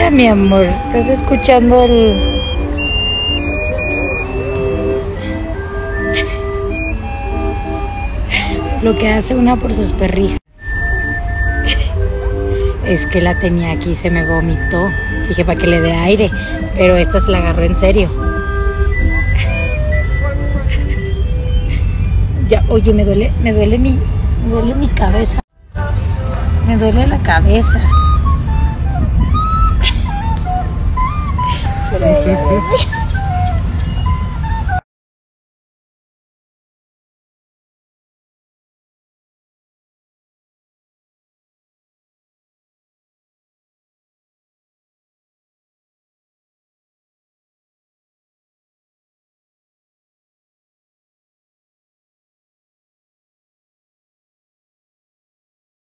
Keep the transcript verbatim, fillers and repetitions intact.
Mira, mi amor, ¿estás escuchando el...? Lo que hace una por sus perrijas. Es que la tenía aquí y se me vomitó. Dije para que le dé aire, pero esta se la agarró en serio. Ya, oye, me duele, me duele mi, me duele mi cabeza. Me duele la cabeza. Pero,